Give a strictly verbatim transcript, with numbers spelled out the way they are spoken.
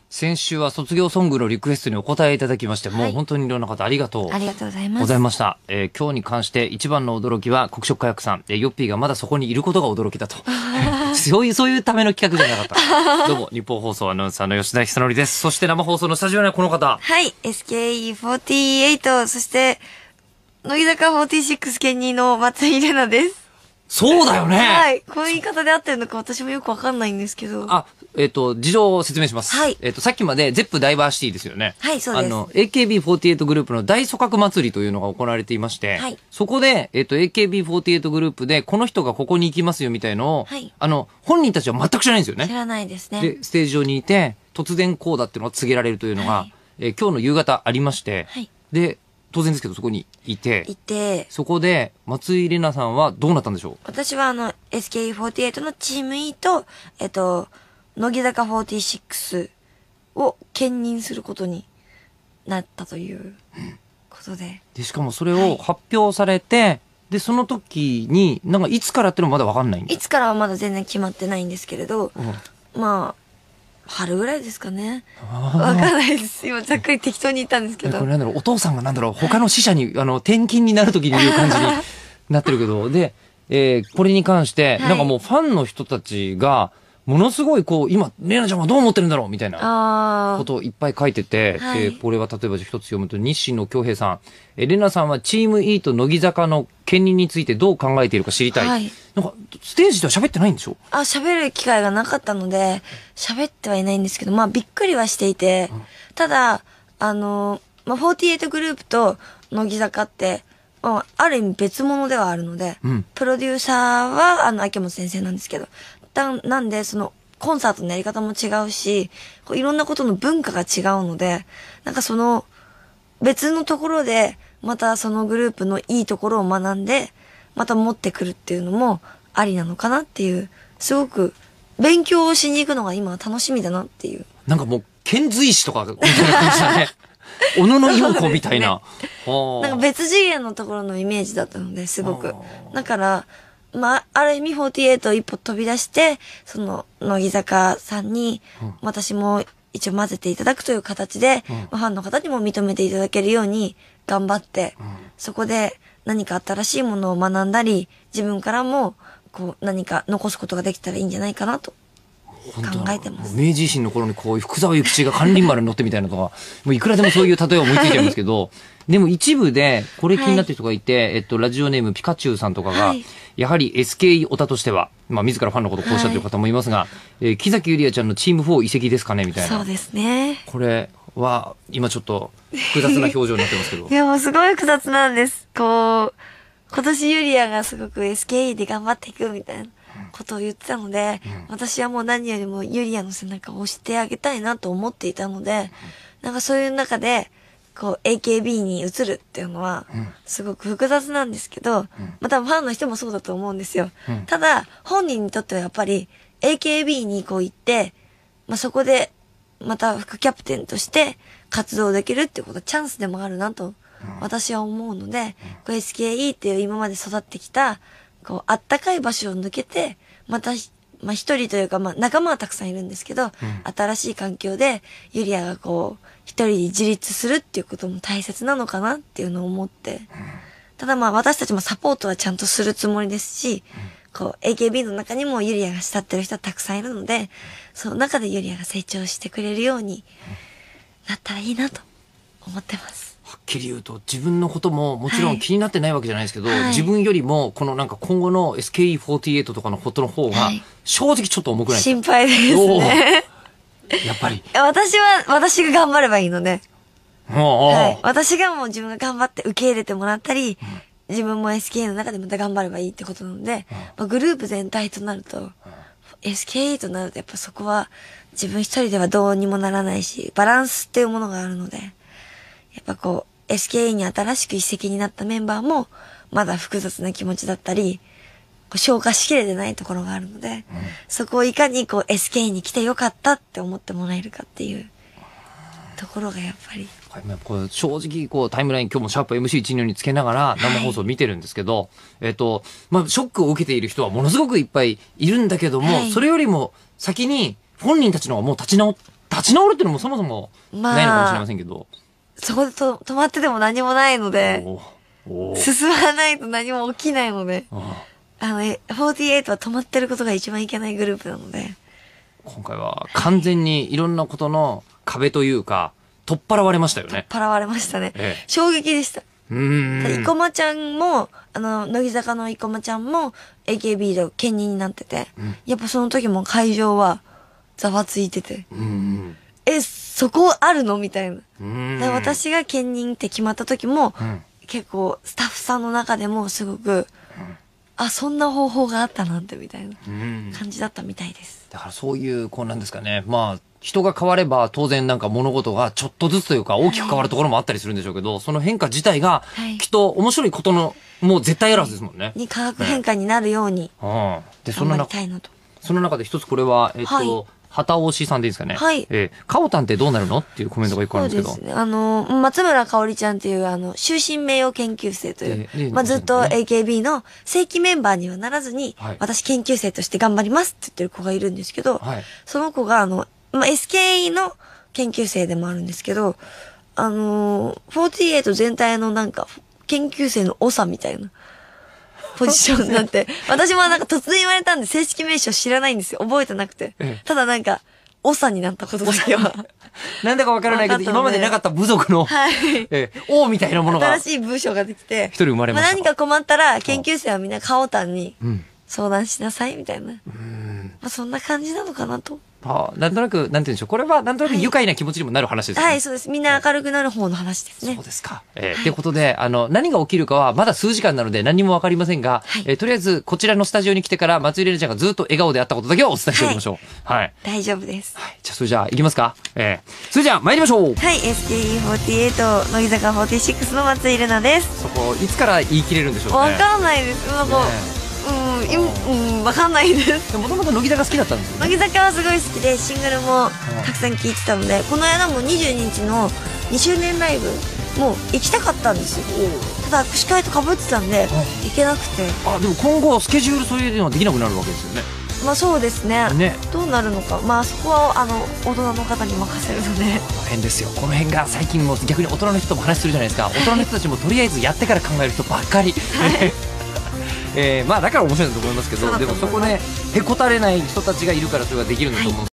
先週は卒業ソングのリクエストにお答えいただきまして、 はい、 もう本当にいろんな方ありがとうありがとうございます。 ございました。えー、今日に関して一番の驚きは黒色火薬さん、えー、ヨッピーがまだそこにいることが驚きだと。そういう、そういうための企画じゃなかった。どうも、日本放送アナウンサーの吉田久典です。そして生放送のスタジオにはこの方。 はい、エスケーイーフォーティーエイト、そして、乃木坂フォーティーシックス兼任の松井玲奈です。 そうだよね。 はい。こういう言い方で合ってるのか私もよくわかんないんですけど。 あ、えっ、ー、と、事情を説明します。 はい。 えっ、ー、と、さっきまでゼップダイバーシティですよね。 はい、そうです。 あの、エーケービーフォーティーエイト グループの大組閣祭りというのが行われていまして、はい。そこで、えっ、ー、と、エーケービーフォーティーエイト グループで、この人がここに行きますよみたいのを、はい。あの、本人たちは全く知らないんですよね。 知らないですね。 で、ステージ上にいて、突然こうだっていうのが告げられるというのが、はい、えー、今日の夕方ありまして、はい。で、当然ですけどそこにいて、 いて、 そこで松井玲奈さんはどうなったんでしょう？ 私はあの エスケーイーフォーティーエイト のチーム E と、えっと、乃木坂フォーティーシックスを兼任することになったということで。 で、しかもそれを発表されて、はい、で、その時に、なんかいつからっていうのはまだわかんないんだ。 いつからはまだ全然決まってないんですけれど、うん、まあ、春ぐらいですかね。わかんないです。今ざっくり適当に言ったんですけど。 これなんだろう、お父さんがなんだろう、他の死者に、あの、転勤になる時に言う感じになってるけど、で、えー、これに関して、はい、なんかもうファンの人たちが、ものすごいこう、今、玲奈ちゃんはどう思ってるんだろうみたいなことをいっぱい書いてて、はい、で、これは例えば一つ読むと、西野恭平さん、えー、玲奈さんはチーム E と乃木坂の兼任についてどう考えているか知りたい。はい、なんか、ステージでは喋ってないんでしょ？ あ、喋る機会がなかったので、喋ってはいないんですけど、まあ、びっくりはしていて、うん、ただ、あの、まあ、フォーティーエイト グループと乃木坂って、まあ、ある意味別物ではあるので、うん、プロデューサーは、あの、秋元先生なんですけど、なんで、その、コンサートのやり方も違うし、こういろんなことの文化が違うので、なんかその、別のところで、またそのグループのいいところを学んで、また持ってくるっていうのもありなのかなっていう、すごく勉強をしに行くのが今楽しみだなっていう。 なんかもう、遣隋使とか、みたいな感じだね。小野の妹子みたいな。 ね、なんか別次元のところのイメージだったので、すごく。だから、まあ、ある意味フォーティーエイトを一歩飛び出して、その、乃木坂さんに、私も一応混ぜていただくという形で、うん、ファンの方にも認めていただけるように頑張って、うん、そこで何か新しいものを学んだり、自分からも、こう、何か残すことができたらいいんじゃないかなと。考えてます。 明治維新の頃にこういう福沢諭吉が関林丸に乗ってみたいなとか、もういくらでもそういう例えを思いついてるんですけど、はい、でも一部でこれ気になってる人がいて、はい、えっと、ラジオネームピカチュウさんとかが、はい、やはり エスケーイー オタとしては、まあ自らファンのことをこうおっしゃってる方もいますが、はい、えー、木崎ゆりあちゃんのチームフォー移籍ですかねみたいな。 そうですね。 これは、今ちょっと複雑な表情になってますけど。 いや、もうすごい複雑なんです。こう、今年ゆりあがすごく エスケーイー で頑張っていくみたいなことを言ってたので、うん、私はもう何よりもゆりあの背中を押してあげたいなと思っていたので、うん、なんかそういう中で、こう エーケービー に移るっていうのは、すごく複雑なんですけど、うん、まあ多分ファンの人もそうだと思うんですよ。うん、ただ、本人にとってはやっぱり エーケービー にこう行って、まあそこで、また副キャプテンとして活動できるっていうことはチャンスでもあるなと、私は思うので、こう エスケーイー っていう今まで育ってきた、こう、あったかい場所を抜けて、また、まあ、一人というか、まあ、仲間はたくさんいるんですけど、うん、新しい環境で、ユリアがこう、一人で自立するっていうことも大切なのかなっていうのを思って、うん、ただまあ、私たちもサポートはちゃんとするつもりですし、うん、こう、エーケービー の中にもユリアが慕ってる人はたくさんいるので、その中でユリアが成長してくれるようになったらいいなと思ってます。 はっきり言うと自分のことももちろん気になってないわけじゃないですけど、はい、自分よりもこのなんか今後の エスケーイーフォーティーエイト とかのことの方が正直ちょっと重くないですか？ 心配ですね。 やっぱり。 私は、私が頑張ればいいので。 おうおう、 はい。私がもう自分が頑張って受け入れてもらったり、うん、自分も エスケーイー の中でまた頑張ればいいってことなので、うん、まあ、グループ全体となると、うん、エスケーイー となるとやっぱそこは自分一人ではどうにもならないし、バランスっていうものがあるので、やっぱこう、エスケーイー に新しく移籍になったメンバーも、まだ複雑な気持ちだったり、消化しきれてないところがあるので、うん、そこをいかにこう エスケーイー に来てよかったって思ってもらえるかっていうところがやっぱり。 はい、これ正直こうタイムライン今日もシャープ エムシーいちに につけながら生放送を見てるんですけど、はい、えっと、まあ、ショックを受けている人はものすごくいっぱいいるんだけども、はい、それよりも先に本人たちの方がもう立ち直った立ち直るっていうのもそもそもまあないのかもしれませんけど。 そこでと止まってても何もないので、 おお進まないと何も起きないので、 ああの、えフォーティーエイトは止まってることが一番いけないグループなので、 今回は完全にいろんなことの壁というか、取っ払われましたよね。 パラわれましたね。 ええ衝撃でした。 うーん。 生駒ちゃんも、あの、乃木坂の生駒ちゃんも エーケービー で兼任になってて、 んやっぱその時も会場はざわついてて、 うんうんえ、そこあるのみたいな。 うん。 で私が兼任って決まった時も、 うん結構スタッフさんの中でもすごく、あ、そんな方法があったなんてみたいなうん感じだったみたいです。 だからそういう、こうなんですかね。まあ、人が変われば当然なんか物事がちょっとずつというか大きく変わるところもあったりするんでしょうけど、その変化自体がはいきっと面白いことの、もう絶対あるはずですもんね。 に化学変化になるようにうん。で、そ頑張りの中、 たいなと。 その中で一つこれは、えっはいと、旗押しさんでいいですかね。 はいえー、カオタンってどうなるのっていうコメントが一個あるんですけど。 そうですね。あの、松村香織ちゃんっていう、あの、終身名誉研究生という、 ええまあ、ずっとそうですねエーケービー の正規メンバーにはならずに、 はい私研究生として頑張りますって言ってる子がいるんですけど、 はいその子が、あの、まあ、エスケーイー の研究生でもあるんですけど、あのー、フォーティーエイト全体のなんか、研究生の長みたいな。ポジションになって、私もなんか突然言われたんで正式名称知らないんですよ。覚えてなくて。 ええただなんか、長になったことだけは。 なんだかわからないけど、 わかったので今までなかった部族の、 はい。 えー、王みたいなものが。 新しい部署ができて。 一人生まれましたあ、何か困ったら、研究生はみんなカオタンにうん。 相談しなさい、みたいな。 うん。 まあ、そんな感じなのかなと。 あなんとなく、なんて言うんでしょう。これは、なんとなく愉快な気持ちにもなる話ですよね。 はい、そうです。みんな明るくなる方の話ですねそう。ですか。えー、ってことで、あの、何が起きるかは、まだ数時間なので何もわかりませんが、 はいえーとりあえず、こちらのスタジオに来てから、松井玲奈ちゃんがずっと笑顔であったことだけをお伝えしておきましょう。はい。 大丈夫です。 はい。じゃあ、それじゃあ、行きますか。えー、それじゃあ、参りましょう。 はい、エスケーイーフォーティーエイト、乃木坂フォーティーシックスの松井玲奈です。 そこ、いつから言い切れるんでしょうね。 わかんないです。なんか、 ねうん、いうん、わかんないです。 もともと乃木坂好きだったんですよね。 乃木坂はすごい好きで、シングルもたくさん聴いてたので、この間もにじゅうににちのにしゅうねんライブも行きたかったんですよ。ただ握手会と被ってたんで、行けなくて。 あ、でも今後、スケジュールそういうのはできなくなるわけですよね。 まあそうですね。 ね。 どうなるのか。まあそこは、あの、大人の方に任せるので。 この辺ですよ。この辺が最近も逆に大人の人とも話するじゃないですか。大人の人たちもとりあえずやってから考える人ばっかり。えー、まあだから面白いんだと思いますけど、でもそこね、へこたれない人たちがいるからそれができるんだと思う。